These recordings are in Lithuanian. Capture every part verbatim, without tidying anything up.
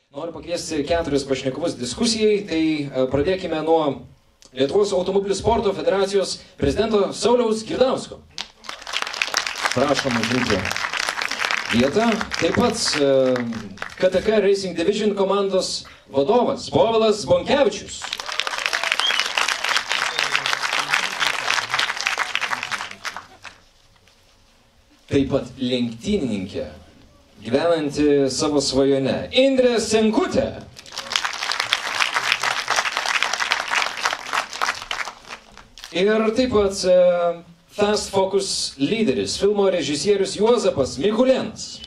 Noriu pakviesti keturis pašnekovus diskusijai, tai pradėkime nuo Lietuvos automobilių sporto federacijos prezidento Sauliaus Girdausko. Prašom užimti vietą. Taip pat K T K Racing Division komandos vadovas Povilas Bonkevičius. Taip pat lenktynininkė, gyvenanti savo svajone, Indrė Senkutė. Ir taip pat uh, Fast Focus lyderis, filmo režisierius Juozapas Mikulėnas.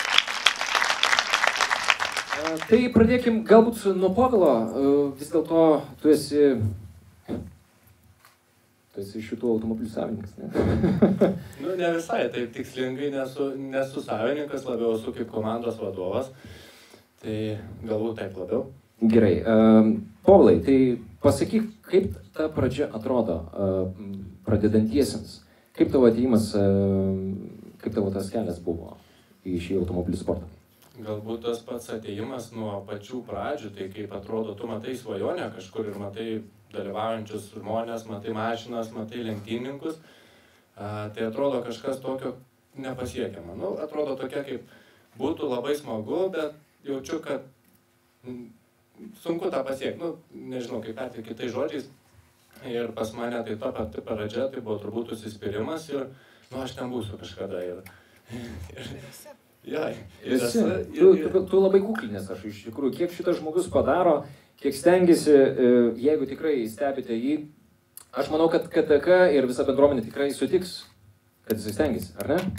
Uh, tai pradėkim galbūt nuo Povilo. Uh, vis dėlto tu esi, tu esi šitų automobilių savininkas, ne? Nu, ne visai, taip tikslingai nesu, nesu savininkas, labiau esu kaip komandos vadovas. Tai galbūt taip labiau. Gerai. Uh, Povilai, tai pasakyk, kaip ta pradžia atrodo uh, pradedantiesiems. Kaip tavo atėjimas, uh, kaip tavo tas kelias buvo į šį automobilių sportą? Galbūt tas pats atėjimas nuo pačių pradžių, tai kaip atrodo, tu matai svajonę kažkur ir matai dalyvaujančius žmonės, matai mašinas, matai lenktynininkus, uh, tai atrodo kažkas tokio nepasiekiama. Nu, atrodo tokia kaip būtų labai smagu, bet jaučiu, kad sunku tą pasiekti, nu, nežinau, kaip perti kitais žodžiais. Ir pas mane tai ta pati pradžia, tai buvo turbūt užsispyrimas ir, nu, aš ten būsiu kažkada. Ir, ir, ja, ir, Esi, tu, tu, tu labai kuklinės, aš iš tikrųjų, kiek šitas žmogus padaro, kiek stengiasi, jeigu tikrai stebite jį, aš manau, kad K T K ir visa bendruomenė tikrai sutiks, kad jis stengiasi, ar ne?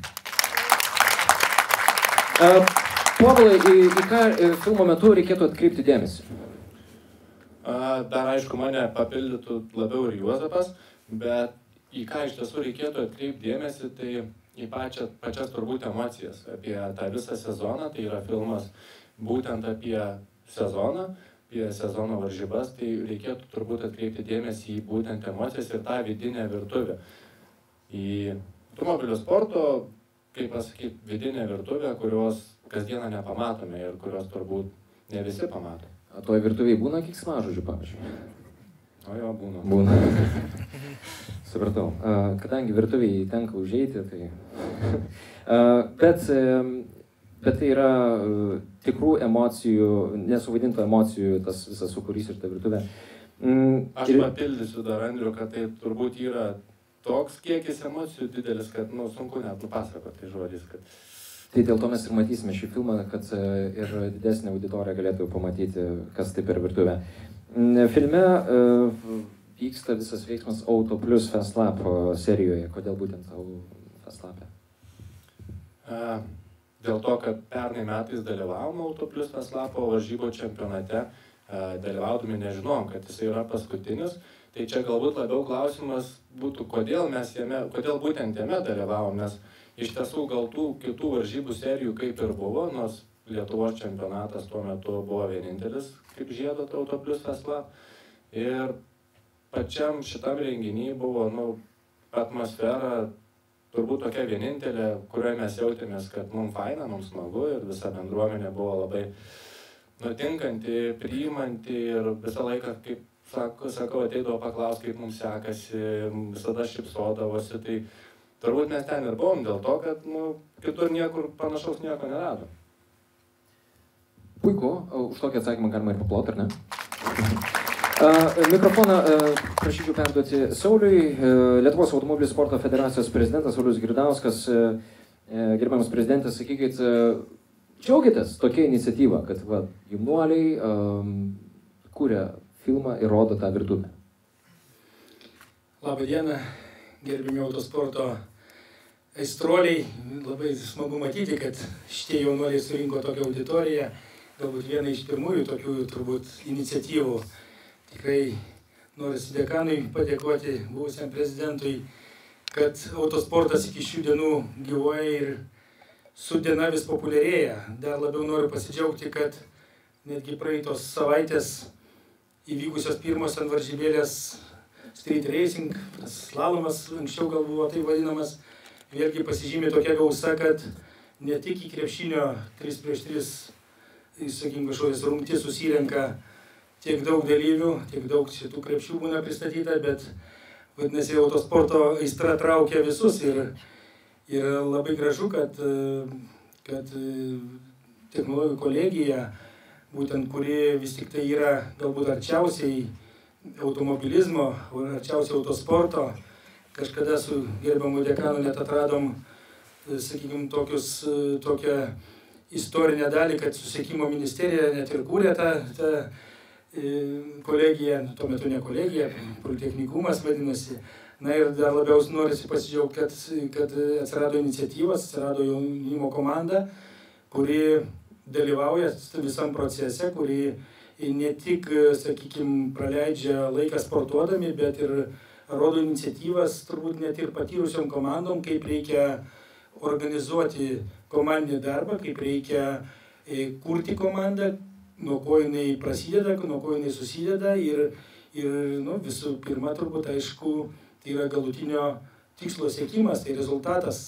Uh, Povilai, į, į ką filmo metu reikėtų atkreipti dėmesį? Dar aišku, mane papildytų labiau ir Juozapas, bet į ką iš tiesų reikėtų atkreipti dėmesį, tai į pačią, pačias turbūt emocijas apie tą visą sezoną, tai yra filmas būtent apie sezoną, apie sezono varžybas, tai reikėtų turbūt atkreipti dėmesį į būtent emocijas ir tą vidinę virtuvę. Į automobilių sporto, kaip pasakyti, vidinę virtuvę, kurios kasdieną nepamatome ir kurios turbūt ne visi pamato. O toje virtuvėje būna keiksmažodžių, pavyzdžiui? O jo, būna. Būna. Supratau. Kadangi virtuvėje tenka užeiti, tai... bet, bet tai yra tikrų emocijų, nesuvaidintų emocijų tas visas sukūrys ir ta virtuvė. Aš ir... papildysiu dar, Andriu, kad tai turbūt yra toks kiekis emocijų didelis, kad nu, sunku net nupasakoti tai žodžiais, kad... Tai dėl to mes ir matysime šį filmą, kad ir didesnė auditorija galėtų pamatyti, kas tai per virtuvę. Filme vyksta visas veiksmas Auto Plus Fast Lap serijoje. Kodėl būtent Fast Lap'e? Dėl to, kad pernai metais dalyvavom Auto Plus Fast Lap'o varžybų čempionate, dalyvaudami nežinom, kad jis yra paskutinis. Tai čia galbūt labiau klausimas būtų, kodėl mes jame, kodėl būtent jame dalyvavom, nes iš tiesų gal tų kitų varžybų serijų kaip ir buvo, nors Lietuvos čempionatas tuo metu buvo vienintelis kaip žiedo Auto Plus Fast Lap. Ir pačiam šitam renginiui buvo nu, atmosfera turbūt tokia vienintelė, kurioje mes jautėmės, kad mums faina, mums smagu ir visa bendruomenė buvo labai nutinkanti, priimanti ir visą laiką, kaip sakau, sakau ateidavo paklausti, kaip mums sekasi, visada šypsodavosi. Tai turbūt mes ten ir buvom dėl to, kad nu, kitur niekur panašaus nieko nerado. Puiku, už tokį atsakymą galima ir paploti, ar ne? Uh, mikrofoną uh, prašyčiau perduoti Sauliui, uh, Lietuvos automobilių sporto federacijos prezidentas Saulius Girdauskas. Uh, gerbiamas prezidentas, sakykit, uh, džiaugiatės tokia iniciatyva, kad va, jaunuoliai um, kūrė filmą ir rodo tą virtuvę. Labą dieną. Gerbimi autosporto aistruoliai, labai smagu matyti, kad šitie jaunuoliai surinko tokią auditoriją, galbūt viena iš pirmųjų tokių turbūt iniciatyvų. Tikrai noriu dekanui padėkoti buvusiam prezidentui, kad autosportas iki šių dienų gyvuoja ir su diena vis populiarėja. Dar labiau noriu pasidžiaugti, kad netgi praeitos savaitės įvykusios pirmos ant varžybėlės Street Racing, slalomas, anksčiau gal buvo tai vadinamas, vėlgi pasižymė tokia gausa, kad ne tik į krepšinio trys prieš tris sakykime, kažkokias rungtis susirenka tiek daug dalyvių, tiek daug šitų krepšių būna pristatyta, bet vadinasi, autosporto aistra traukia visus ir, ir labai gražu, kad, kad technologijų kolegija, būtent kuri vis tik tai yra galbūt arčiausiai automobilizmo, arčiausiai autosporto. Kažkada su gerbiamu dekanu net atradom, sakykime, tokius, tokią istorinę dalį, kad susisiekimo ministerija net ir kūrė tą, tą kolegiją, tuo metu ne kolegija, politechnikumas vadinasi. Na ir dar labiau norisi pasidžiaugti, kad, kad atsirado iniciatyvas, atsirado jaunimo komanda, kuri dalyvauja visam procese, kuri ne tik, sakykime, praleidžia laiką sportuodami, bet ir rodo iniciatyvas turbūt net ir patyrusiom komandom, kaip reikia organizuoti komandinį darbą, kaip reikia kurti komandą, nuo ko jinai prasideda, nuo ko jinai susideda ir, ir nu, visų pirma, turbūt, aišku, tai yra galutinio tikslo siekimas, tai rezultatas.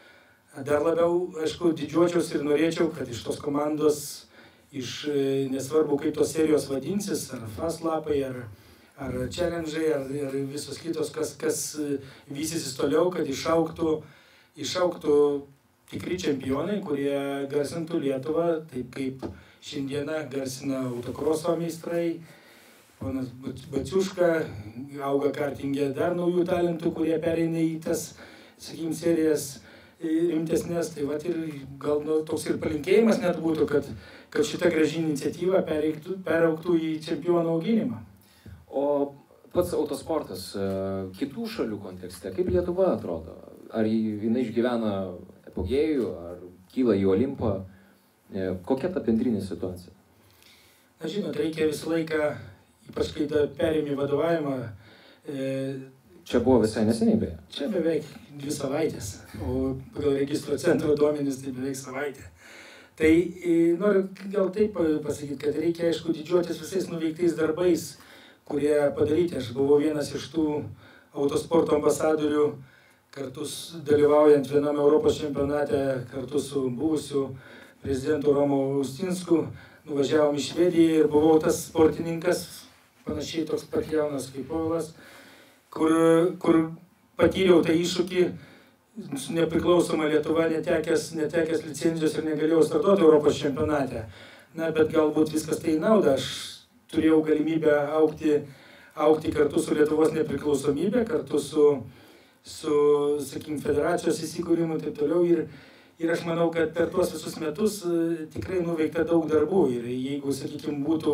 Dar labiau, aišku, didžiuočiausi ir norėčiau, kad iš tos komandos, iš nesvarbu, kaip tos serijos vadinsis, ar fast lapai, ar, ar challenge'ai, ar, ar visos kitos, kas, kas vystysis toliau, kad išauktų, išauktų tikri čempionai, kurie garsintų Lietuvą, taip kaip šiandieną garsina autokroso meistrai, ponas Baciuška, auga kartingė dar naujų talentų, kurie pereina į tas, sakykime, serijas rimtesnės. Tai vat ir gal nu, toks ir palinkėjimas net būtų, kad, kad šita graži iniciatyva pereiktų, perauktų į čempionų auginimą. O pats autosportas kitų šalių kontekste, kaip Lietuva atrodo? Ar jinai išgyvena epogėjų, ar kyla į Olimpą? Kokia ta bendrinė situacija? Na, žinot, reikia visą laiką, ypač kai perėmė vadovavimą. E, Čia buvo visai neseniai beje? Čia beveik dvi savaitės, o pagal registro centro duomenis tai beveik savaitė. Tai e, noriu gal taip pasakyti, kad reikia, aišku, didžiuotis visais nuveiktais darbais, kurie padaryti. Aš buvau vienas iš tų autosporto ambasadorių, kartu dalyvaujant viename Europos čempionate, kartu su buvusiu prezidentu Romu Austinsku, nuvažiavom į Švediją ir buvau tas sportininkas, panašiai toks pat jaunas kaip Povilas, kur, kur patyriau tą iššūkį, nepriklausoma Lietuva, netekęs, netekęs licenzijos ir negalėjau startuoti Europos čempionate. Na, bet galbūt viskas tai nauda. Aš turėjau galimybę augti, augti kartu su Lietuvos nepriklausomybė, kartu su, su sakykime, federacijos įsikūrimu ir taip toliau. Ir, Ir aš manau, kad per tuos visus metus tikrai nuveikta daug darbų. Ir jeigu, sakykime, būtų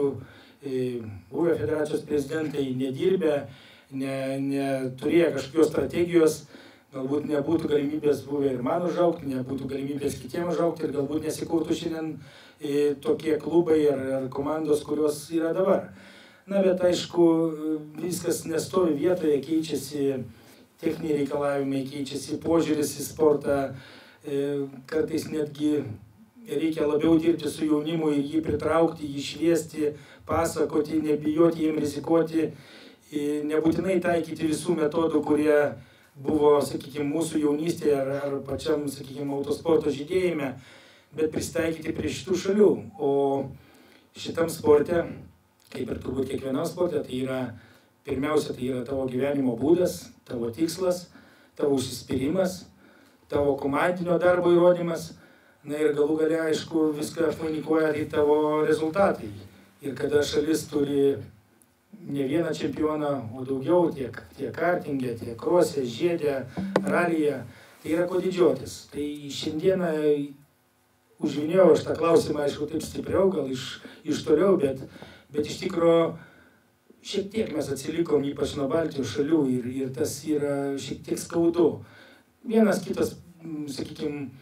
buvę federacijos prezidentai nedirbę, ne, neturėję kažkokios strategijos, galbūt nebūtų galimybės buvę ir man užaugti, nebūtų galimybės kitiems užaugti ir galbūt nesikurtų šiandien tokie klubai ar, ar komandos, kurios yra dabar. Na, bet aišku, viskas nestovi vietoje, keičiasi techniniai reikalavimai, keičiasi požiūris į sportą. Kartais netgi reikia labiau dirbti su jaunimu ir jį pritraukti, jį šviesti, pasakoti, nebijoti jiem rizikuoti, nebūtinai taikyti visų metodų, kurie buvo, sakykime, mūsų jaunystėje ar, ar pačiam, sakykime, autosporto žydėjime, bet pristaikyti prie šitų šalių. O šitam sporte, kaip ir turbūt kiekvienam sporte, tai yra, pirmiausia, tai yra tavo gyvenimo būdas, tavo tikslas, tavo užsispyrimas, tavo komandinio darbo įrodymas, na ir galų gale, aišku, viską vainikuoja tai tavo rezultatai. Ir kada šalis turi ne vieną čempioną, o daugiau tiek, tiek kartingė, tiek krose, žiedė, ralyje, tai yra ko didžiuotis. Tai šiandieną užvinėjau aš tą klausimą, aišku, taip stipriau, gal iš, iš toliau, bet, bet iš tikro šiek tiek mes atsilikom, ypač nuo Baltijos šalių ir, ir tas yra šiek tiek skaudu. Vienas kitas, sakykime,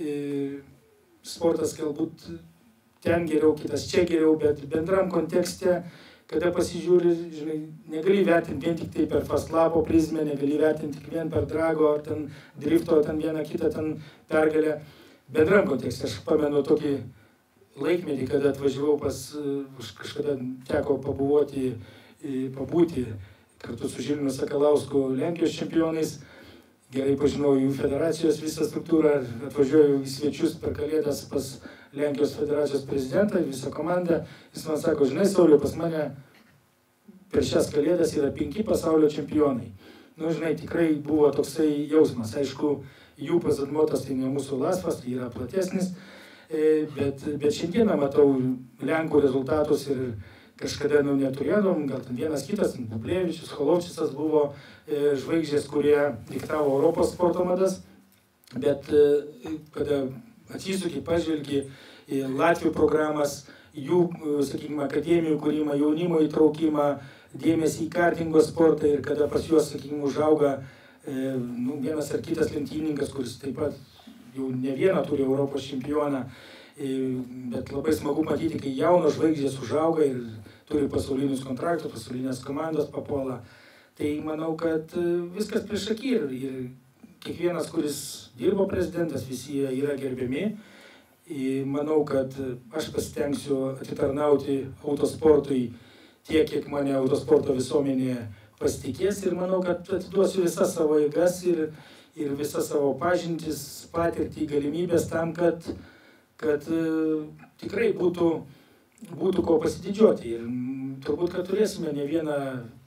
sportas galbūt ten geriau, kitas čia geriau, bet bendram kontekste, kada pasižiūri, žinai, negali vertinti vien tik tai per fast lapo prizmę, negali vertinti tik vien per drago, ar ten drifto, ar ten vieną kitą ten pergalę. Bendram kontekste, aš pamenu tokį laikmetį, kada atvažiavau pas, kažkada teko pabuvoti, pabūti kartu su Žilvinu Sakalausku Lenkijos čempionais. Gerai pažinau jų federacijos visą struktūrą, atvažiuoju į svečius per Kalėdas pas Lenkijos federacijos prezidentą, visą komandą. Jis man sako, žinai, Sauliau, pas mane per šias kalėdas yra penki pasaulio čempionai. Nu, žinai, tikrai buvo toksai jausmas. Aišku, jų pazadmotas tai ne mūsų Lasvas, tai yra platesnis, bet, bet šiandieną matau Lenkų rezultatus ir kažkada nu, neturėdom, gal ten vienas kitas, Bublevičius, Cholovčisas buvo e, žvaigždės, kurie diktavo Europos sporto madas, bet e, kada atsisuki, pažvelgi į Latvių programas, jų, sakykime, akademijų kūrimą, jaunimo įtraukimą, dėmesį į kartingo sportą ir kada pas juos, sakykime, užauga e, nu, vienas ar kitas lenktynininkas, kuris taip pat jau ne vieną turi Europos čempioną, e, bet labai smagu matyti, kai jaunos žvaigždės užauga ir turi pasaulinius kontraktus, pasaulinės komandos papuola. Tai manau, kad viskas priešaky ir, ir kiekvienas, kuris dirbo prezidentas, visi jie yra gerbiami. Ir manau, kad aš pasitengsiu atitarnauti autosportui tiek, kiek mane autosporto visuomenė pasitikės ir manau, kad atiduosiu visas savo jėgas ir, ir visas savo pažintis, patirtį, galimybės tam, kad, kad tikrai būtų būtų ko pasididžiuoti ir turbūt, kad turėsime ne vieną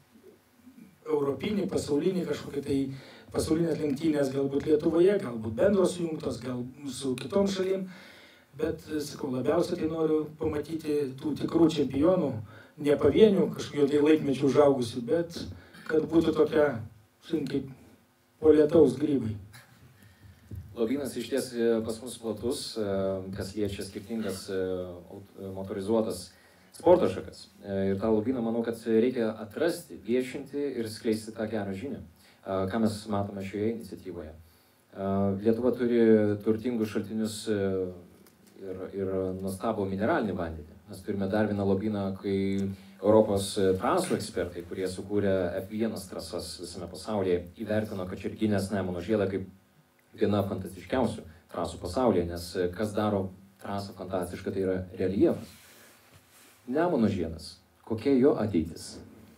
europinį, pasaulinį kažkokį tai pasaulinės lenktynės, galbūt Lietuvoje, galbūt bendros sujungtos, gal su kitom šalim, bet, sakau, labiausiai tai noriu pamatyti tų tikrų čempionų, ne pavienių kažkokio tai laikmečių užaugusių, bet kad būtų tokia, kaip po lietaus grybai. Lobynas iš ties pas mus platus, kas liečia skirtingas motorizuotas sporto šakas. Ir tą lobyną manau, kad reikia atrasti, viešinti ir skleisti tą gerą žinią, ką mes matome šioje iniciatyvoje. Lietuva turi turtingus šaltinius ir, ir nuostabų mineralinį vandenį. Mes turime dar vieną lobyną, kai Europos trasų ekspertai, kurie sukūrė F vienas trasas visame pasaulyje, įvertino Kačerginės Nemuno žiedą kaip viena fantastiškiausių trasų pasaulyje, nes kas daro trasą fantastišką, tai yra reljefas. Nemuno žiedas, kokia jo ateitis?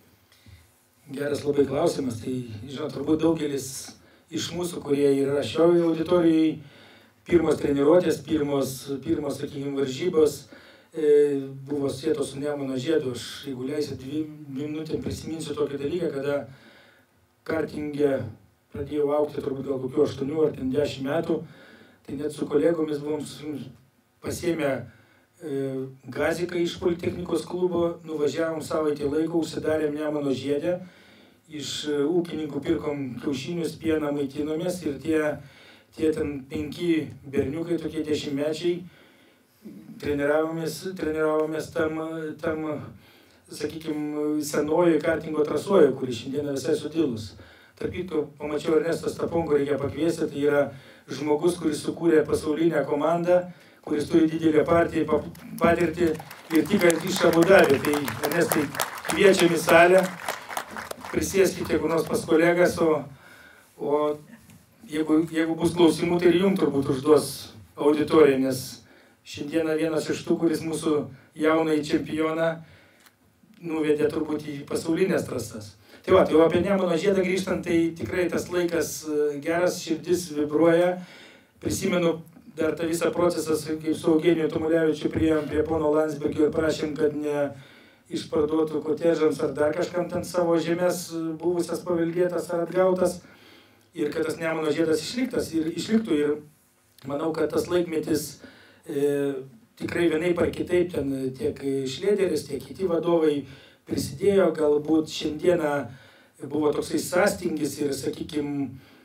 Geras labai klausimas. Tai, žinot, turbūt daugelis iš mūsų, kurie yra šioje auditorijoje, pirmos treniruotės, pirmos, pirmos sakykime, varžybos e, buvo sėtos su Nemuno žiedu. Aš, jeigu leisit, dvi minutėm prisiminsiu tokį dalyką, kada kartingė pradėjau aukti turbūt gal kokių aštuonių ar ten dešimt metų, tai net su kolegomis buvom pasiėmę e, gaziką iš Politechnikos klubo, nuvažiavom savaitę laiko, užsidarėm Nemuno žiede, iš e, ūkininkų pirkom kiaušinius, pieną, maitinomės ir tie, tie ten penki berniukai, tokie dešimtmečiai, treniravomės, treniravomės tam, tam, sakykime, senojoje kartingo trasoje, kuri šiandieną visai sudilus. Tarp kitko, pamačiau Ernesto Staponko, reikia pakviesti, tai yra žmogus, kuris sukūrė pasaulinę komandą, kuris turi didelę partiją, patirtį ir tik iš Abu Dabio. Tai Ernestai, kviečiam į salę, prisėskite jeigu nors pas kolegas, o, o jeigu, jeigu bus klausimų, tai ir jums turbūt užduos auditoriją, nes šiandieną vienas iš tų, kuris mūsų jaunąjį čempioną nuvedė turbūt į pasaulinės trasas. Tai va, tai jau apie Nemuno žiedą grįžtant, tai tikrai tas laikas geras, širdis vibruoja. Prisimenu dar tą visą procesą, kaip su Eugeniju Tomulevičiu priėjom prie pono Landsbergio ir prašėm, kad ne išparduotų kotežams ar dar kažkam ten savo žemės buvusias paveldėtas ar atgautas. Ir kad tas Nemuno žiedas išliktas ir išliktų. Ir manau, kad tas laikmetis e, tikrai vienaip ar kitaip ten tiek Šlederis, tiek kiti vadovai prisidėjo, galbūt šiandieną buvo toksai sąstingis ir, sakykime,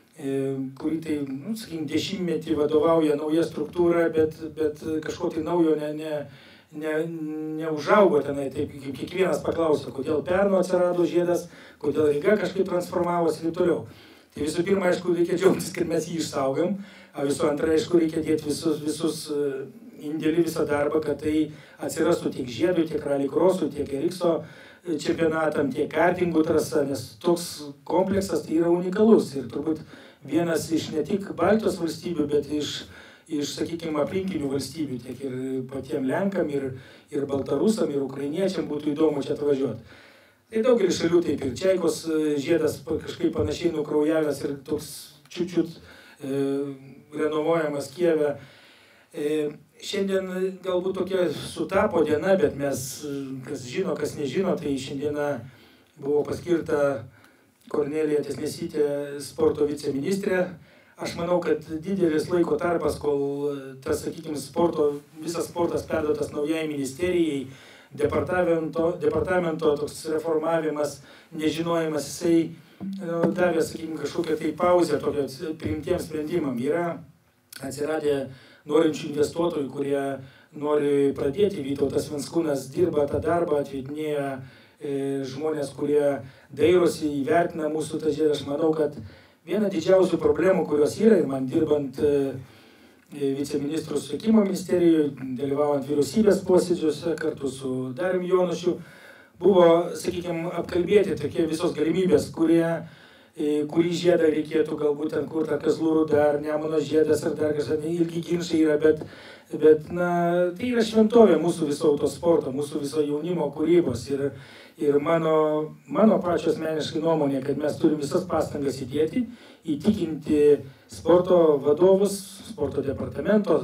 kurį tai, nu, sakykime, dešimtmetį vadovauja nauja struktūra, bet, bet kažko tai naujo ne, ne, ne, neužaugo tenai, taip kaip kiekvienas paklauso, kodėl Perno atsirado žiedas, kodėl Ryga kažkaip transformavosi ir toliau. Tai visų pirma, aišku, reikia džiaugtis, kad mes jį išsaugam, o visų antra, aišku, reikia dėti visus, visus indėlį, visą darbą, kad tai atsirastų tiek žiedų, tiek rallycrossų, tiek Erikso čempionatam, tiek kartingų trasa, nes toks kompleksas tai yra unikalus ir turbūt vienas iš ne tik Baltijos valstybių, bet iš, iš sakykime, aplinkinių valstybių, tiek ir patiem Lenkam, ir, ir Baltarusam, ir Ukrainiečiam būtų įdomu čia atvažiuoti. Tai daugelis šalių taip ir Čeikos žiedas kažkaip panašiai nukraujavęs ir toks čiut-čiut e, renovuojamas Kijeve. Šiandien galbūt tokia sutapo diena, bet mes, kas žino, kas nežino, tai šiandieną buvo paskirta Kornelija Tiesnesytė sporto viceministrė. Aš manau, kad didelis laiko tarpas, kol tas, sakykime, sporto, visas sportas perduotas naujai ministerijai, departamento, departamento toks reformavimas, nežinojimas, jisai nu, davė, sakykime, kažkokią tai pauzę tokio priimtiems sprendimam. Yra atsiradę norinčių investuotojų, kurie nori pradėti. Vytautas Venskūnas dirba tą darbą, atvedinėja e, žmonės, kurie dairosi, įvertina mūsų tą žiedą. Aš manau, kad viena didžiausių problemų, kurios yra, ir man dirbant e, viceministrų susisiekimo ministerijoje, dalyvaujant vyriausybės posėdžiuose kartu su Darium Jonušiu, buvo, sakykime, apkalbėti tokie visos galimybės, kurie kurį žiedą reikėtų galbūt ten kur tą Kazlų Rūda ar Nemuno žiedas ar dar kažką, ilgi ginčiai yra, bet, bet na, tai yra šventovė mūsų viso autosporto, mūsų viso jaunimo kūrybos ir, ir mano, mano pačio asmeniškai nuomonė, kad mes turim visas pastangas įdėti, įtikinti sporto vadovus, sporto departamento,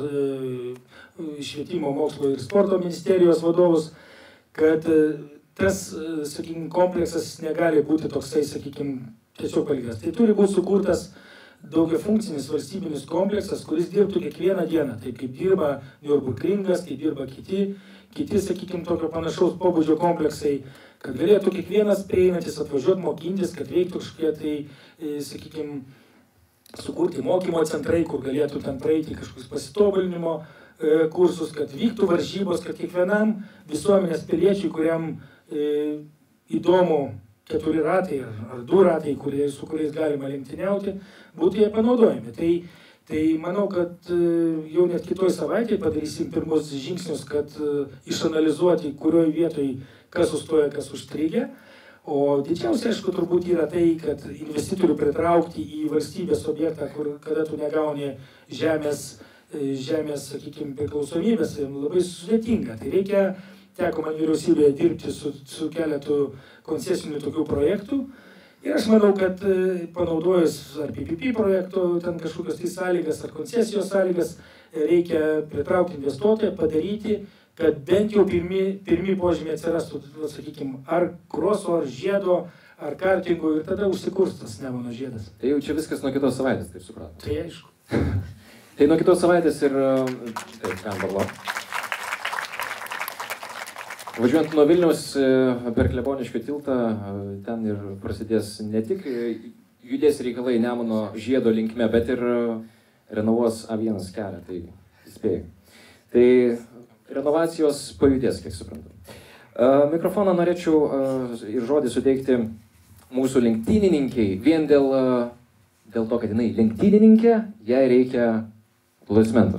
švietimo, mokslo ir sporto ministerijos vadovus, kad tas, sakykime, kompleksas negali būti toksai, sakykime, tiesiog paliktas. Tai turi būti sukurtas daugiafunkcinis valstybinis kompleksas, kuris dirbtų kiekvieną dieną, taip kaip dirba Nürburgringas, kaip dirba kiti, kiti, sakykime, tokio panašaus pobūdžio kompleksai, kad galėtų kiekvienas prieinantis atvažiuoti mokintis, kad veiktų kažkokie tai, sakykime, sukurti mokymo centrai, kur galėtų ten praeiti kažkokius pasitobulinimo kursus, kad vyktų varžybos, kad kiekvienam visuomenės piliečiui, kuriam e, įdomu keturi ratai ar, ar du ratai, kurie, su kuriais galima lenktyniauti, būtų jie panaudojami. Tai, tai manau, kad jau net kitoj savaitėje padarysim pirmus žingsnius, kad išanalizuoti, kurioje vietoje kas sustoja, kas užstrigė. O didžiausia, aišku, turbūt yra tai, kad investitorių pritraukti į valstybės objektą, kur, kada tu negauni žemės, žemės, sakykime, priklausomybės, labai sudėtinga. Tai reikia, teko man vyriausybėje dirbti su, su keletu koncesinių tokių projektų. Ir aš manau, kad panaudojus ar P P P projektų, ten kažkokios tai sąlygas ar koncesijos sąlygas, reikia pritraukti investuotoją, padaryti, kad bent jau pirmi, pirmi požymiai atsirastų, sakykime, ar kroso, ar žiedo, ar kartingo, ir tada užsikurs tas Nemuno žiedas. Tai jau čia viskas nuo kitos savaitės, taip supratau. Tai aišku. Tai nuo kitos savaitės ir... Taip, Kambarlo. Važiuojant nuo Vilniaus per Kleboniškio tiltą, ten ir prasidės ne tik judės reikalai Nemuno žiedo linkme, bet ir renovuos A vienas kelią, tai spėjau. Tai renovacijos pajudės, kiek suprantu. Mikrofoną norėčiau ir žodį suteikti mūsų lenktynininkiai. Vien dėl, dėl to, kad jinai lenktynininkė, jai reikia aplodismentų.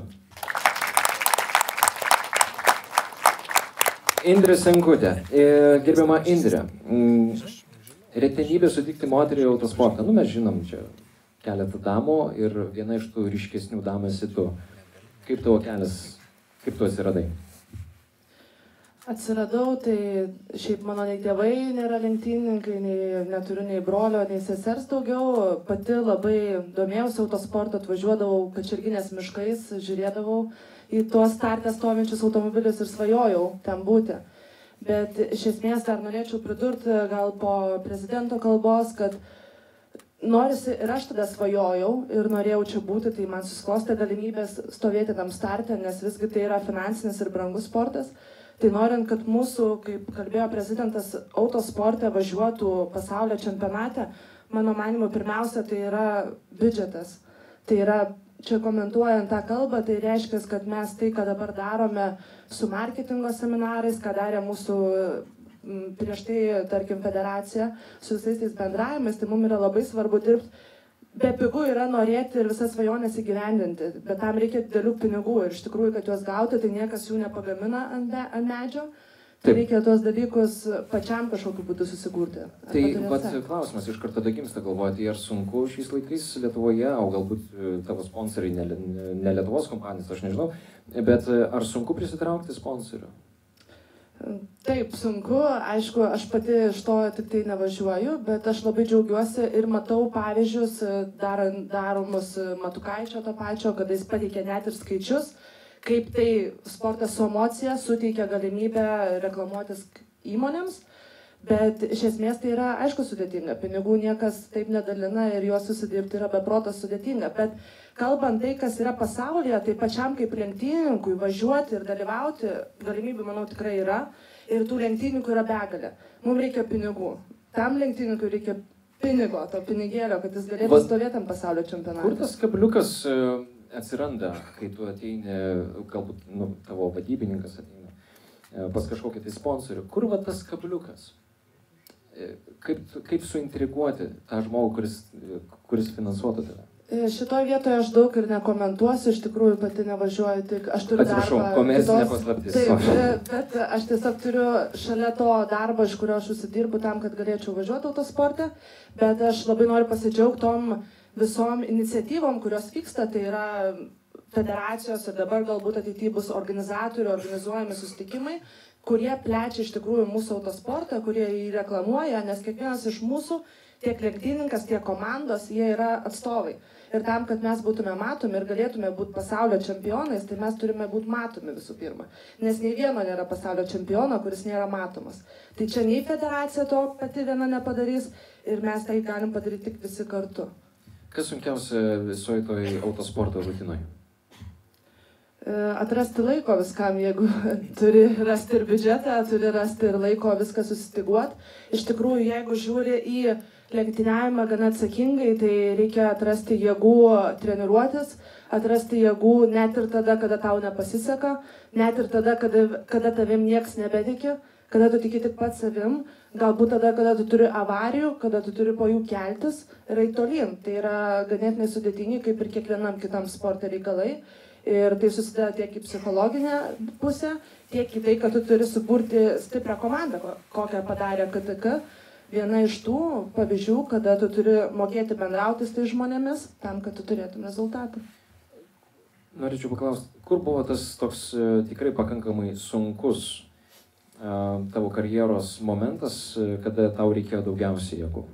Indrė Senkutė. Gerbiama Indrė, retenybė sutikti moterį autosportą. Nu, mes žinom čia keletą damų ir viena iš tų ryškesnių damų esi tu. Kaip tavo kelias, kaip tu atsiradai? Atsiradau, tai šiaip mano nei tėvai nėra lenktynininkai, nei neturiu nei brolio, nei sesers daugiau. Pati labai domėjausi autosportu, atvažiuodavau Kačerginės miškais, žiūrėdavau į tuos starte stovinčius automobilius ir svajojau ten būti. Bet iš esmės dar norėčiau pridurti gal po prezidento kalbos, kad norisi ir aš tada svajojau ir norėjau čia būti, tai man susiklostė galimybės stovėti tam starte, nes visgi tai yra finansinis ir brangus sportas. Tai norint, kad mūsų, kaip kalbėjo prezidentas, autosporte važiuotų pasaulio čempionate, mano manimu, pirmiausia, tai yra biudžetas. Tai yra, čia komentuojant tą kalbą, tai reiškia, kad mes tai, ką dabar darome su marketingo seminarais, ką darė mūsų prieš tai, tarkim, federacija, su visais tais bendravimais, tai mums yra labai svarbu dirbti. Be pigų yra norėti ir visas svajonės įgyvendinti, bet tam reikia didelių pinigų ir iš tikrųjų, kad juos gauti, tai niekas jų nepagamina ant, be, ant medžio. Tai reikia tuos dalykus pačiam kažkokiu būdu susikurti. Tai vat klausimas iš karto gimsta galvoti, ar sunku šiais laikais Lietuvoje, o galbūt tavo sponsoriai ne, ne Lietuvos kompanijos, aš nežinau, bet ar sunku prisitraukti sponsorių? Taip, sunku. Aišku, aš pati iš to tik tai nevažiuoju, bet aš labai džiaugiuosi ir matau pavyzdžius dar, daromus Matukaičio to pačio, kada jis pateikė net ir skaičius, kaip tai sportas su emocija suteikia galimybę reklamuotis įmonėms, bet iš esmės tai yra, aišku, sudėtinga. Pinigų niekas taip nedalina ir juos susidirbti yra beprotas sudėtinga. Bet kalbant tai, kas yra pasaulyje, tai pačiam kaip lenktynininkui važiuoti ir dalyvauti, galimybių, manau, tikrai yra. Ir tų lenktynininkų yra begalė. Mums reikia pinigų. Tam lenktynininkui reikia pinigo, to pinigėlio, kad jis galėtų stovėti ant pasaulio čempionate. Kur tas kabliukas atsiranda, kai tu ateini, galbūt nu, tavo vadybininkas ateina pas kažkokį tai sponsorių? Kur va tas kabliukas? Kaip, kaip suintriguoti tą žmogų, kuris, kuris finansuotų tave? Šitoje vietoje aš daug ir nekomentuosiu, iš tikrųjų pati nevažiuoju, tik aš turiu Atsiprašau, darbą. komercinė paslaptis. Taip, bet aš tiesiog turiu šalia to darbo, iš kurio aš užsidirbu tam, kad galėčiau važiuoti autosporte, bet aš labai noriu pasidžiaugti tom visom iniciatyvom, kurios vyksta, tai yra federacijos ir dabar galbūt ateityje bus organizatorių, organizuojami susitikimai, kurie plečia iš tikrųjų mūsų autosportą, kurie jį reklamuoja, nes kiekvienas iš mūsų, tiek lenktynininkas, tiek komandos, jie yra atstovai. Ir tam, kad mes būtume matomi ir galėtume būti pasaulio čempionais, tai mes turime būti matomi visų pirma. Nes nei vieno nėra pasaulio čempiono, kuris nėra matomas. Tai čia nei federacija to pati viena nepadarys ir mes tai galim padaryti tik visi kartu. Kas sunkiausia visoje toj autosporto rutinoje? Atrasti laiko viskam, jeigu turi rasti ir biudžetą, turi rasti ir laiko viską susistiguoti. Iš tikrųjų, jeigu žiūri į lenktyniavimą gana atsakingai, tai reikia atrasti jėgų treniruotis, atrasti jėgų net ir tada, kada tau nepasiseka, net ir tada, kada, kada tavim nieks nebetiki, kada tu tiki tik pats savim, galbūt tada, kada tu turi avarijų, kada tu turi po jų keltis ir eit tolyn. Tai yra ganėtinai sudėtingi, kaip ir kiekvienam kitam sporto reikalai. Ir tai susideda tiek į psichologinę pusę, tiek į tai, kad tu turi suburti stiprią komandą, kokią padarė K T K. Viena iš tų pavyzdžių, kada tu turi mokėti bendrauti su tais žmonėmis, tam, kad tu turėtum rezultatą. Norėčiau paklausti, kur buvo tas toks tikrai pakankamai sunkus uh, tavo karjeros momentas, kada tau reikėjo daugiausiai jėgų?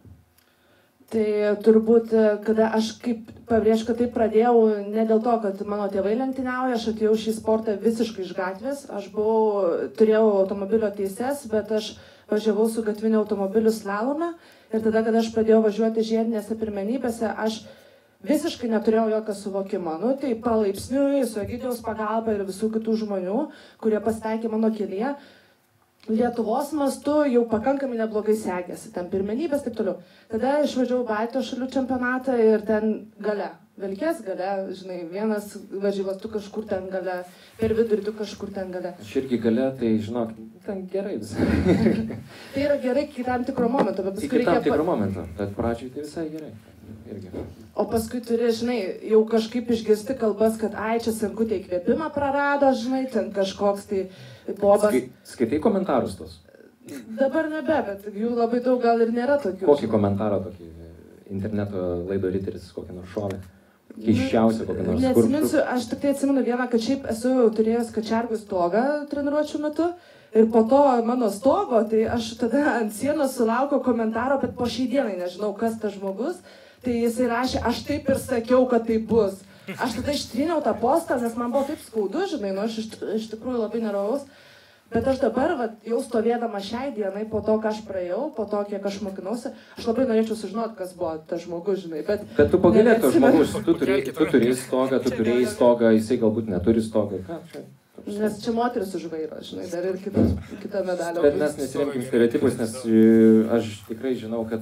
Tai turbūt, kada aš kaip pabrėžiu, kad tai pradėjau ne dėl to, kad mano tėvai lenktyniauja, aš atėjau šį sportą visiškai iš gatvės, aš buvau, turėjau automobilio teises, bet aš važiavau su gatviniu automobiliu slalome ir tada, kada aš pradėjau važiuoti žiedinėse pirmenybėse, aš visiškai neturėjau jokio suvokimo. Nu, tai palaipsniui, su Egidijaus pagalba ir visų kitų žmonių, kurie pasitaikė mano kelyje, Lietuvos mastu jau pakankamai neblogai sekėsi, ten pirmenybės, taip toliau. Tada išvažiavau Baltijos šalių čempionatą ir ten gale, Velkės gale, žinai, vienas varžybos, tu kažkur ten gale, per vidurį tu kažkur ten gale. Aš irgi gale, tai žinok, ten gerai visai. Tai yra gerai iki tam tikro momento, bet paskui iki reikia... tam tikro momento, bet pradžioj tai visai gerai. Irgi. O paskui turi, žinai, jau kažkaip išgirsti kalbas, kad ai, čia Senkutė įkvėpimą prarado, žinai, ten kažkoks tai bobas. Skai, skaitai komentarus tos? Dabar nebe, bet jų labai daug gal ir nėra tokių. Kokį komentarą tokį interneto laido riteris, kokį nors šovė? Keiščiausia kokį nors. Neatsiminsiu, aš tik tai atsimenu vieną, kad šiaip esu turėjęs kačiargų stogą treniruočių metu. Ir po to mano stogo, tai aš tada ant sienos sulaukiau komentaro, bet po šiai dienai nežinau, kas tas žmogus. Tai jisai rašė, aš taip ir sakiau, kad tai bus. Aš tada ištryniau tą postą, nes man buvo taip skaudu, žinai, nu aš iš, iš tikrųjų labai nervaus. Bet aš dabar, va, jau stovėdama šiai dienai, po to, ką aš praėjau, po to, kiek aš mokinausi, aš labai norėčiau sužinoti, kas buvo tas žmogus, žinai. Bet, bet tu pagalėk, tas žmogus, tu turėjai turi stogą, tu turėjai stogą, jisai galbūt neturi stogą. Ką čia? Nes čia moteris už vairo, žinai, dar ir kitas, kita medalio. Bet mes nesiremkim stereotipus, nes aš tikrai žinau, kad,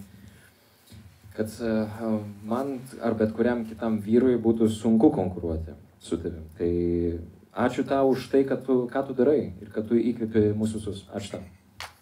kad man ar bet kuriam kitam vyrui būtų sunku konkuruoti su tavim. Tai ačiū tau už tai, kad tu, ką tu darai ir kad tu įkvėpi mūsų visus. Ačiū tau.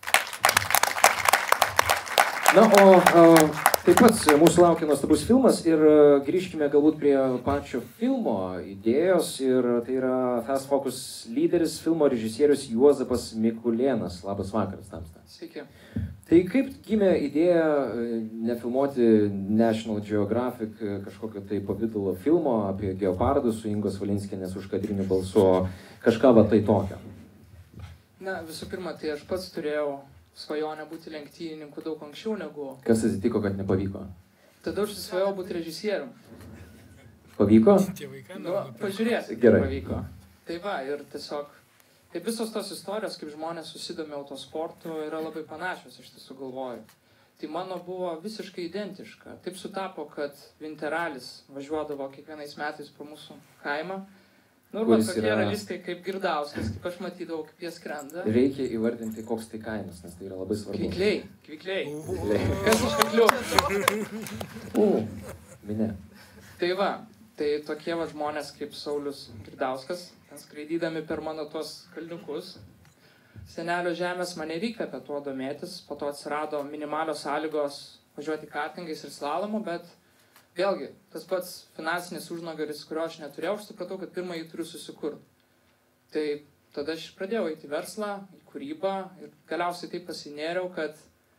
Na, o, o taip pat mūsų laukia nuostabus filmas ir grįžkime galbūt prie pačio filmo idėjos ir tai yra Fast Focus lyderis, filmo režisierius Juozapas Mikulėnas. Labas vakaras, Tamsta. Sveiki. Tai kaip gimė idėja nefilmuoti National Geographic kažkokio tai pavidalo filmo apie geopardus su Ingos Valinskienės užkadriniu balsu, kažką va tai tokio? Na, visų pirma, tai aš pats turėjau svajonę būti lenktynininku daug anksčiau negu... Kas atsitiko, kad nepavyko? Tada užsisvajojau būti režisierium. Pavyko? Nu, pažiūrėsim, kaip Gerai. pavyko. Tai va, ir tiesiog, tai visos tos istorijos, kaip žmonės susidomė autosportu, yra labai panašios, iš tiesų galvoju. Tai mano buvo visiškai identiška. Taip sutapo, kad Vinteralis važiuodavo kiekvienais metais po mūsų kaimą. Nu, ir va, tokie yra... realistai kaip Girdauskas, kaip aš matydavau, kaip jie skrenda. Reikia įvardinti, koks tai kaimas, nes tai yra labai svarbu. Kvikliai, kvikliai. Kas iš kviklių? U, minė. Tai va, tai tokie va žmonės kaip Saulius Girdauskas, skraidydami per mano tuos kalniukus, senelio žemės mane įkvėpė tuo domėtis, po to atsirado minimalios sąlygos važiuoti kartingais ir slalomu, bet vėlgi, tas pats finansinis užnugaris, kurio aš neturėjau, aš supratau, kad pirmą jį turiu susikurti. Tai tada aš pradėjau eiti į verslą, į kūrybą ir galiausiai taip pasinėriau, kad,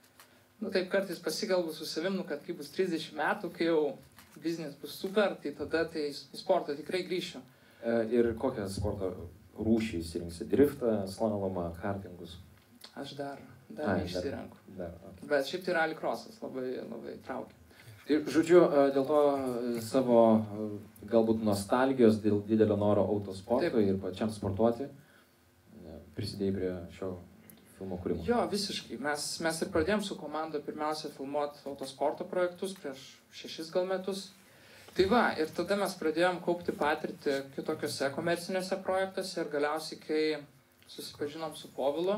nu taip kartais pasigalbu su savim, nu, kad kai bus trisdešimt metų, kai jau biznis bus super, tai tada tai į sportą tikrai grįšiu. E, ir kokią sporto rūšį įsirinksi? Driftą, slalomą, kartingus? Aš dar, dar Ai, neišsirenku. Dar, dar, okay. Bet šiaip tai rallycrossas labai, labai traukia. Ir, žodžiu, dėl to savo galbūt nostalgijos, dėl didelio noro autosportui ir pačiam sportuoti, prisidėjai prie šio filmo kūrimo. Jo, visiškai. Mes, mes ir pradėjom su komanda pirmiausia filmuoti autosporto projektus prieš šešis gal metus. Tai va, ir tada mes pradėjom kaupti patirtį kitokiuose komerciniuose projektuose ir galiausiai, kai susipažinom su Povilu,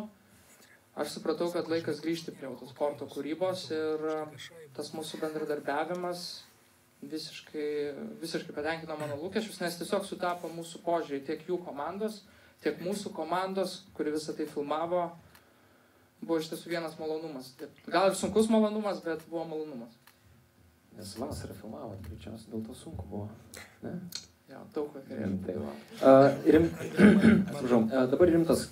aš supratau, kad laikas grįžti prie autosporto kūrybos ir tas mūsų bendradarbiavimas visiškai, visiškai patenkino mano lūkesčius, nes tiesiog sutapo mūsų požiūrį tiek jų komandos, tiek mūsų komandos, kuri visą tai filmavo, buvo iš tiesų vienas malonumas. Gal ir sunkus malonumas, bet buvo malonumas. Nes vasarą filmavo, greičiausiai dėl to sunku buvo. Ne? Jo, daug vakarėlių. Tai va. Uh, rim... Atsiprašau, uh, dabar rimtas,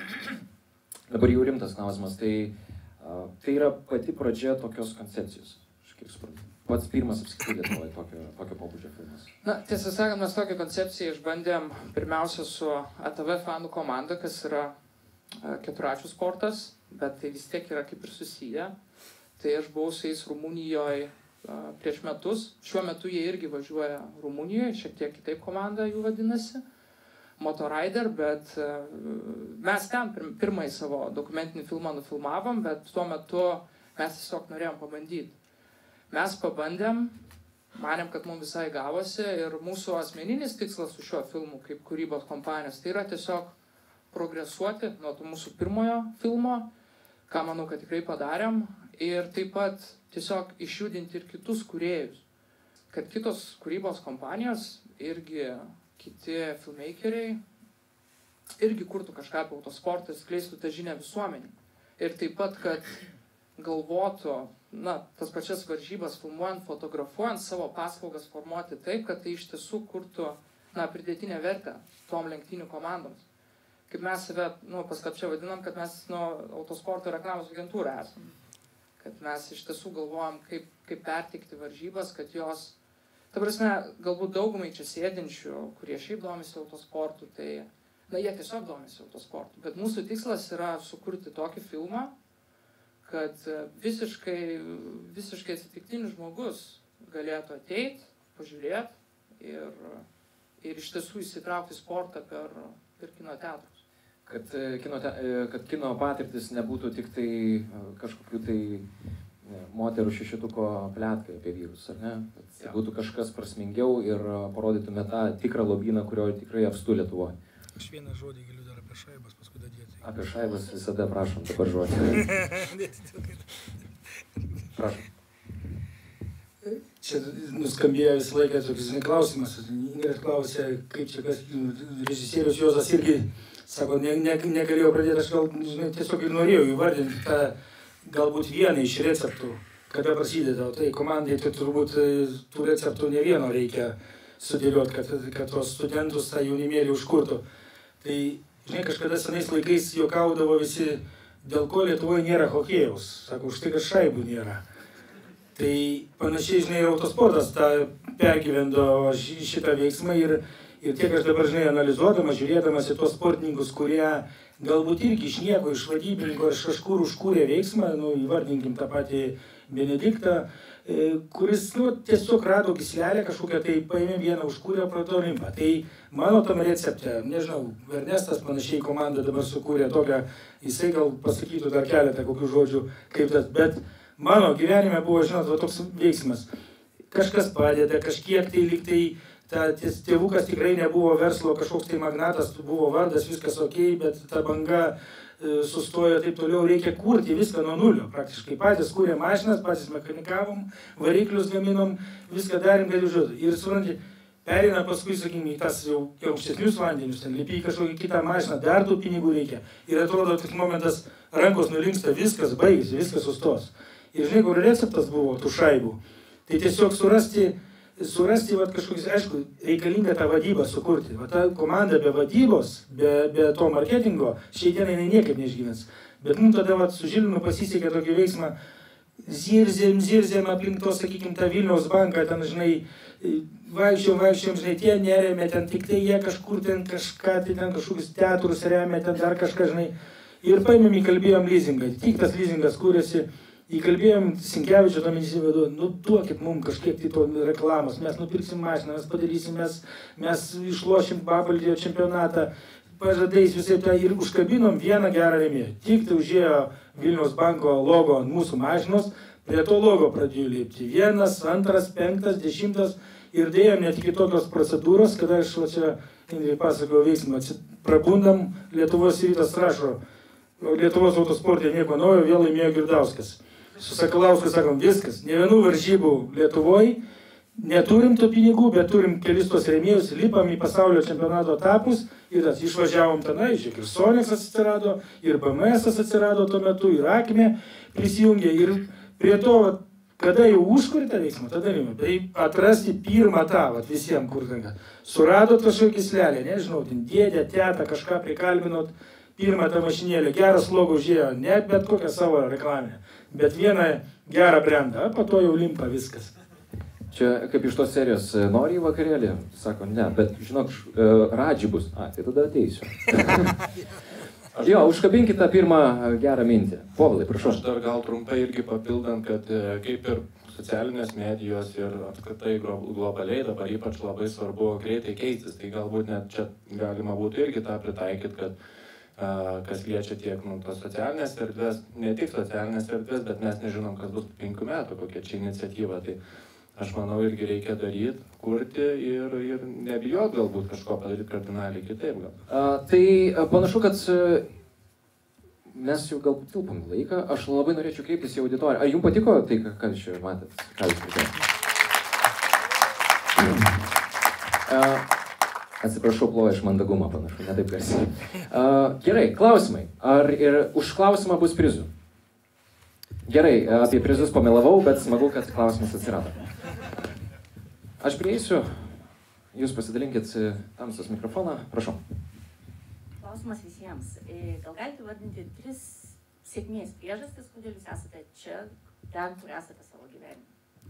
dabar jau rimtas klausimas. Tai, uh, tai yra pati pradžia tokios koncepcijos, aš kaip suprantu. Pats pirmas apskritai Lietuvoje tokio, tokio pobūdžio filmas. Na, tiesą sakant, mes tokią koncepciją išbandėm pirmiausia su A T V fanų komanda, kas yra uh, keturačių sportas, bet tai vis tiek yra kaip ir susiję. Tai aš buvau su jais Rumunijoje prieš metus. Šiuo metu jie irgi važiuoja Rumunijoje, šiek tiek kitaip komanda jų vadinasi, Motorider, bet mes ten pirmąjį savo dokumentinį filmą nufilmavom, bet tuo metu mes tiesiog norėjom pabandyti. Mes pabandėm, manėm, kad mums visai gavosi ir mūsų asmeninis tikslas su šiuo filmu kaip kūrybos kompanijos, tai yra tiesiog progresuoti nuo mūsų pirmojo filmo, ką manau, kad tikrai padarėm, ir taip pat tiesiog išjudinti ir kitus kūrėjus, kad kitos kūrybos kompanijos, irgi kiti filmmakeriai, irgi kurtų kažką apie autosportą, skleistų tą žinią visuomenį. Ir taip pat, kad galvotų, na, tas pačias varžybas filmuojant, fotografuojant, savo paslaugas formuoti taip, kad tai iš tiesų kurtų, na, pridėtinę vertę tom lenktynių komandoms. Kaip mes save, nu, paslapčia vadinam, kad mes, nu, autosporto reklamos agentūra esame. Kad mes iš tiesų galvojam, kaip, kaip perteikti varžybas, kad jos, ta prasme, galbūt daugumai čia sėdinčių, kurie šiaip domisi autosportu, tai, na, jie tiesiog domisi autosportu. Bet mūsų tikslas yra sukurti tokį filmą, kad visiškai, visiškai atsitiktinis žmogus galėtų ateiti, pažiūrėti ir, ir iš tiesų įsitraukti sportą per, per kino teatrus. Kad kino, te, kad kino patirtis nebūtų tik tai kažkokių tai ne, moterų šešituko pletkai apie vyrus, ar ne? Kad ja. Būtų kažkas prasmingiau ir parodytume tą tikrą lobyną, kurio tikrai apstu Lietuvoje. Aš vieną žodį galiu dar apie šaibas paskui dadėti. Apie šaibas visada prašom dabar žodį. Prašom. Čia nuskambėjo visą laiką toks klausimas. Ingrid klausė, kaip čia kas režisierius Juozas irgi sako, ne, ne, negalėjau pradėti, aš gal žinai, tiesiog ir norėjau įvardinti tą galbūt vieną iš receptų, kada prasideda. Tai komandai tai turbūt tų receptų ne vieno reikia sudėlioti, kad, kad tos studentus tą jaunimėlį užkurtų. Tai, žinai, kažkada senais laikais juokaudavo visi, dėl ko Lietuvoje nėra hokėjaus. Sako, už tai, kad šaibų nėra. Tai panašiai, žinai, autosportas tą pergyvendavo šitą veiksmą ir Ir tiek aš dabar, žinai, analizuodamas, žiūrėdamas į tuos sportininkus, kurie galbūt irgi iš nieko, iš vadybininkų, iš kažkur užkūrė veiksmą, nu, įvardinkim tą patį Benediktą, kuris nu, tiesiog rado gyslelę kažkokią, tai paėmė vieną užkūrę, pradėjo limpą. Tai mano tam recepte, nežinau, Ernestas panašiai komanda dabar sukūrė tokią, jisai gal pasakytų dar keletą kokių žodžių kaip tas, bet mano gyvenime buvo, žinot, va, toks veiksmas. Kažkas padeda, kažkiek tai lyg tai, ta, ties, tėvukas tikrai nebuvo verslo, kažkoks tai magnatas, buvo vardas, viskas ok, bet ta banga sustojo taip toliau, reikia kurti viską nuo nulio. Praktiškai patys kūrė mašinas, patys mechanikavom, variklius gaminom, viską darėm, kad užduotų. Ir supranti, perina paskui, sakykime, į tas jau aukštesnius vandenius, ten lipi į kažkokią kitą mašiną, dar tų pinigų reikia. Ir atrodo, tik momentas rankos nulinksta, viskas baigėsi, viskas sustos. Ir žinai, kur receptas buvo tų šaibų. Tai tiesiog surasti, surasti vat, kažkokius, aišku, reikalinga tą vadybą sukurti. Va ta komanda be vadybos, be, be to marketingo, šiai dienai niekaip neišgyvens. Bet mums tada vat, su Žilinu pasisekė tokį veiksmą, zirzėm, zirzėm aplink to, sakykime, tą Vilniaus banką, ten, žinai, vaikščiom, vaikščiom, žinai, tie neremė, ten tik tai jie kažkur ten kažką, tai ten kažkokius teatrus remė, ten dar kažką, žinai. Ir paėmėm, įkalbėjom leasingą. Tik tas leasingas kūrėsi. Įkalbėjom Sinkevičio, tam įsivedu, nu duokit mums kažkiek tai to reklamos, mes nupirksim mašiną, mes padarysim, mes, mes išlošim Babaldžio čempionatą, pažadais visai tą ir užkabinom vieną gerą rėmėją. Tik tai užėjo Vilniaus banko logo ant mūsų mašinos, prie to logo pradėjo lipti. Vienas, antras, penktas, dešimtas ir dėjom net iki tokios procedūros, kada aš va čia, Indrei pasakojau veiksmą, prabundam, Lietuvos rytas rašo, Lietuvos autosportė nieko naujo, vėl laimėjo Girdauskas. Su Sakalausku sakom, viskas, ne vienų varžybų Lietuvoje, neturim tų pinigų, bet turim kelis tos rėmėjus, lipam į pasaulio čempionato etapus ir tas išvažiavom tenai, žiūrėk, ir Sonics atsirado, ir B M S atsirado tuo metu, ir Akme prisijungė, ir prie to, kada jau užkuri tą veiksmą, tada rėmė, tai atrasti pirmą tą, vat, visiems kur tenka. Suradot kažkokį gyslelę, nežinau, ten dėdė, tetą, kažką prikalbinot, pirmą tą mašinėlę, geras logo užėjo, ne bet kokią savo reklaminę, bet vieną gerą brendą, po to jau limpa viskas. Čia kaip iš tos serijos, nori į vakarėlį? Sako, ne, bet žinok, radži bus. A, tai tada ateisiu. Jo, užkabinkit tą pirmą gerą mintį. Povilai, prašau. Aš dar gal trumpai irgi papildant, kad kaip ir socialinės medijos ir apskritai globaliai dabar ypač labai svarbu greitai keistis. Tai galbūt net čia galima būtų irgi tą pritaikyti, kad kas liečia tiek nu, tos socialinės erdvės, ne tik socialinės erdvės, bet mes nežinom, kas bus penkių metų, kokia čia iniciatyva. Tai aš manau, irgi reikia daryti, kurti ir, ir nebijot galbūt kažko padaryti kardinaliai kitaip. Gal. A, tai panašu, kad mes jau galbūt tilpam laiką. Aš labai norėčiau kreiptis į auditoriją. Ar jums patiko tai, ką jūs čia matėt? Ką jūs patiko? Atsiprašau, ploja iš mandagumą panašu, ne taip garsiai. Uh, gerai, klausimai. Ar ir už klausimą bus prizų? Gerai, apie prizus pamelavau, bet smagu, kad klausimas atsirado. Aš prieisiu, jūs pasidalinkit tamsos mikrofoną, prašau. Klausimas visiems. Gal galite vardinti tris sėkmės priežastis, kodėl jūs esate čia, ten, kur esate savo gyvenime?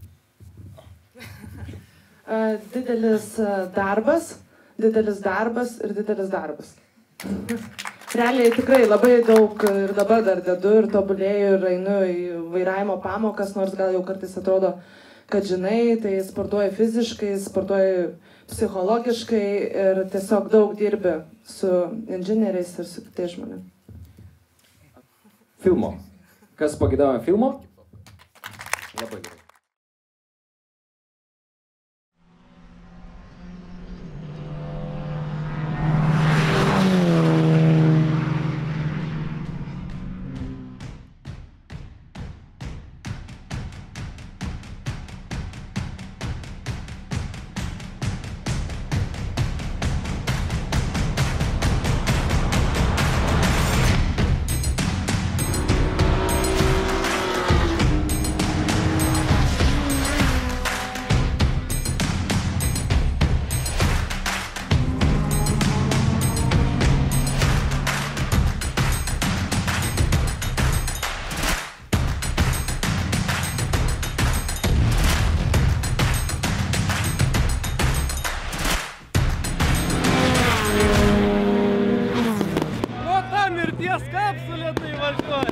Uh, didelis darbas. Didelis darbas ir didelis darbas. Realiai tikrai labai daug ir dabar dar dedu ir tobulėju ir einu į vairavimo pamokas, nors gal jau kartais atrodo, kad žinai, tai sportuoju fiziškai, sportuoju psichologiškai ir tiesiog daug dirbi su inžinieriais ir su kitais žmonėmis. Filmo. Kas pagėdavo filmo? Labai gerai. Mirties kapsulė tai važiuoja.